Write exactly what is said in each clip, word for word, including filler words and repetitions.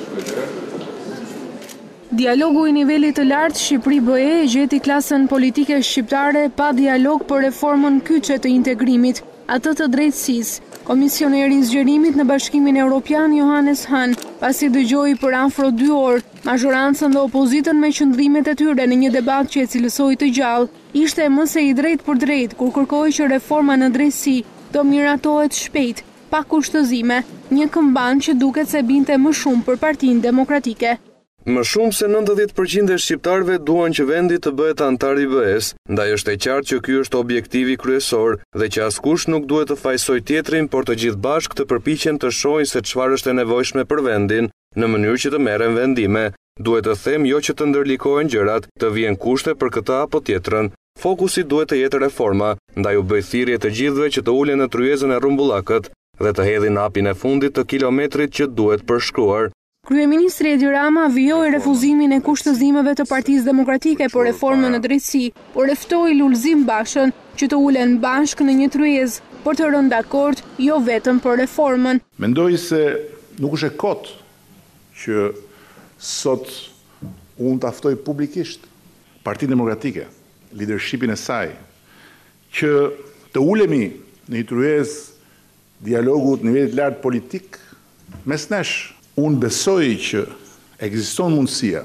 Dialogu i nivelit të lartë Shqipëri-B E gjeti klasën politike shqiptare pa dialog për reformën kyçe të integrimit, atë të drejtësisë. Komisioneri i zgjerimit në Bashkimin Evropian Johannes Hahn, pasi dëgjoi për afro dy orë mazhorancën dhe opozitën me qëndrimet e tyre në një debat që e cilësoi të gjallë, ishte më se i drejt për drejt kur kërkoi që reforma në drejtësi do miratohet shpejt, pa kushtëzime, një këmban që duket se binte më shumë për Partinë Demokratike. Më shumë se nëntëdhjetë përqind e shqiptarëve duan që vendi të bëhet antar i B E-s, ndaj është e qartë që ky është objektivi kryesor dhe që askush nuk duhet të fajsojë tjetrin, por të gjithë bashkë të përpiqen të shohin se çfarë është e nevojshme për vendin, në mënyrë që të merren vendime. Duhet të them jo që të ndërlikohen gjërat, të vijnë kushte për këtë apo tjetrën. Fokusi duhet të jetë reforma, ndaj u bëj thirrje të gjithëve që të ulen në tryezën e rrumbullakët dhe të hedhin hapin e fundit të kilometrit që duhet përshkruar. Kryeministri Edi Rama vijoi refuzimin e kushtëzimeve të Partisë Demokratike për reformën në drejtësi, por e ftoi Lulzim Bashën që të ulen bashkë në një tryezë për të rënë dakord jo vetëm për reformën. Mendoj se nuk është e kot që sot unë ta ftoj publikisht Partinë Demokratike, leadershipin e saj, që të ulemi në një tryezë dialogu të nivelit lartë politik mes nesh. Unë besoj që ekziston mundësia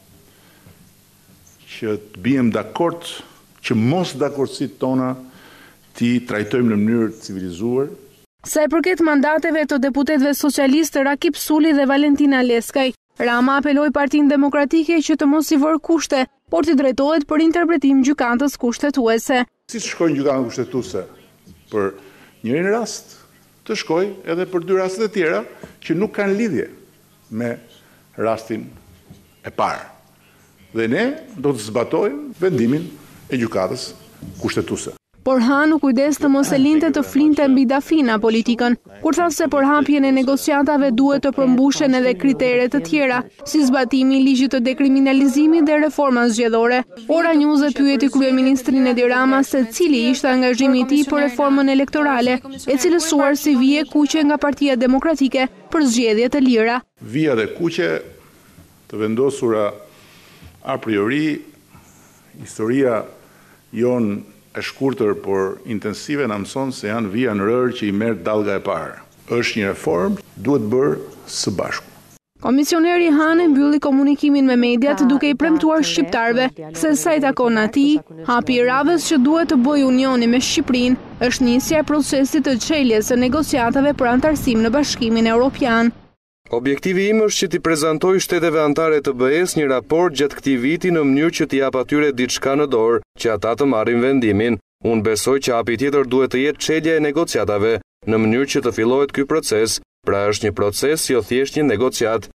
që të bijem dakord, që mos dakordësitë tona ti trajtojmë në mënyrë civilizuar. Sa i përket mandateve të deputetëve socialistë Rakip Suli dhe Valentina Leskaj, Rama apeloi Partinë Demokratike që të mos i vërë kushte, por të drejtohet për interpretim gjykatës kushtetuese. Si shkojnë gjykatën kushtetuese për njërin rast, të shkoj edhe për dy rastet e tjera që nuk kanë lidhje me rastin e parë. Dhe ne do të zbatojmë vendimin e gjykatës kushtetuese. Por Hahn u kujdes të mos e linte të flinte mbi dafina politikën, kur tha se për hapjen e negociatave duhet të përmbushen edhe kriteret të tjera, si zbatimi i ligjit të dekriminalizimit dhe reforma zgjedhore. Ora News e pyeti kryeministrin Edi Rama se cili ishte angazhimi i tij për reformën elektorale, e cilësuar si vije kuqe nga Partia Demokratike për zgjedhje të lira. Vija dhe kuqe të vendosura a priori, historia jon e shkurtër por intensive na mëson se janë vija në rër që i merr dallga e parë. Është një reformë duhet bërë së bashku. Komisioneri Hahn mbylli komunikimin me mediat duke i premtuar shqiptarëve se sa i takon atij, hapi i radhës që duhet të bëjë unioni me Shqipërinë është nisja e procesit të çeljes së negociatave për antarësim në Bashkimin Evropian. Objektivi im është që t'i prezantoj shteteve antare të B E-s një raport gjatë këtij viti në mënyrë që t'i jap atyre diçka në dorë, që ata të marrin vendimin. Unë besoj që hapi tjetër duhet të jetë çelja e negociatave, në mënyrë që të fillohet ky proces, pra është një proces jo thjesht një negociat.